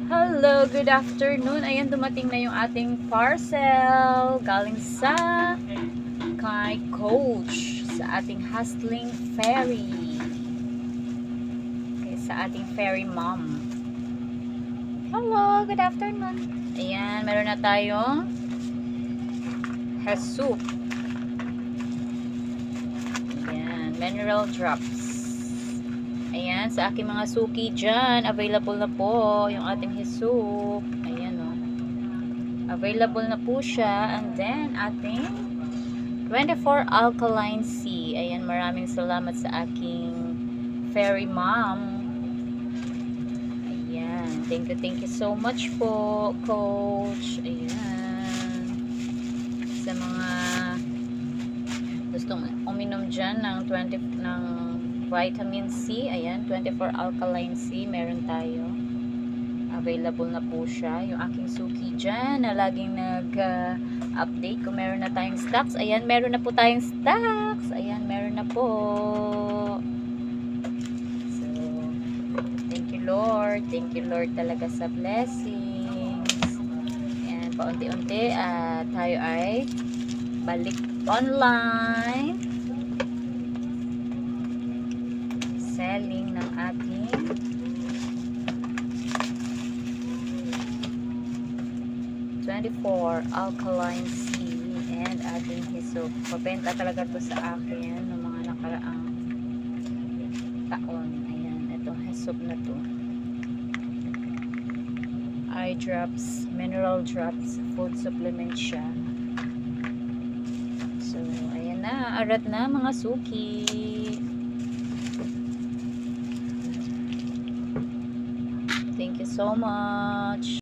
Hello, good afternoon. Ayan, dumating na yung ating parcel galing sa kay Coach sa ating hustling ferry. Okay, sa ating ferry mom. Hello, good afternoon. Ayan, meron na tayong soup. Ayan, mineral drops. Ayan, sa aking mga suki dyan, available na po yung ating soup. Ayan o. Available na po siya. And then, ating 24 alkaline sea. Ayan, maraming salamat sa aking ferry mom. Ayan, thank you so much po, Coach. Ayan. Sa mga gustong uminom dyan ng vitamin C, ayan, 24 alkaline C, meron tayo. Available na po siya. Yung aking suki dyan na laging nag-update kung meron na tayong stocks. Ayan, meron na po tayong stocks. Ayan, meron na po. So, thank you Lord. Thank you Lord talaga sa blessings. Ayan, paunti-unti tayo ay balik online. Selling ng ating alkaline sea and ating soup. Pabenta talaga to sa akin ng mga nakaraang taon. Ayan, itong soup na to. Eye drops, mineral drops, food supplement siya. So, ayan na, arat na mga suki. Thank you so much.